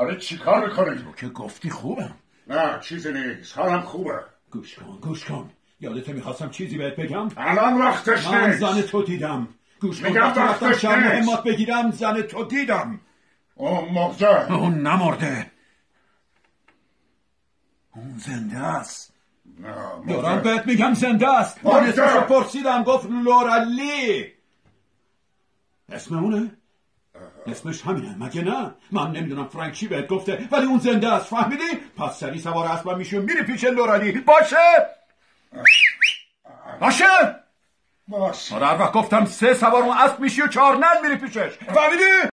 داره چی کار میکنه؟ تو که گفتی خوبم. نه چیزی نیست، حالم خوبه. گوش کن یادت میخواستم چیزی بهت بگم. الان وقتش من نیست. زن تو دیدم. گوش کن، میگم وقتی رفتم وقتش شهر نیست. مهمات بگیرم زن تو دیدم. اون مرده. اون نمرده، اون زنده است. دارم بهت میگم زنده است. من اسمشو پرسیدم گفت لورالی. اسم اونه؟ اسمش همینه مگه نه؟ من نمیدونم فرانک چی بهت گفته ولی اون زنده است، فهمیدی؟ پس سری سوار اسبم میشی و میری پیش لورالی. باشه؟ آره هر وقت گفتم 3 سوار اون اسب میشی و 4 نل میری پیشش، فهمیدی؟